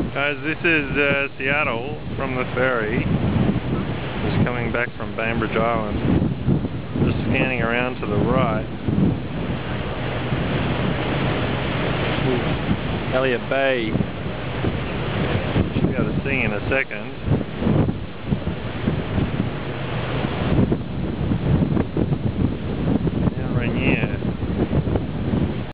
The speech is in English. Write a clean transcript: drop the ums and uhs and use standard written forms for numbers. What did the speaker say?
Guys, this is Seattle from the ferry. Just coming back from Bainbridge Island. Just scanning around to the right. Elliot Bay. Should be able to see in a second.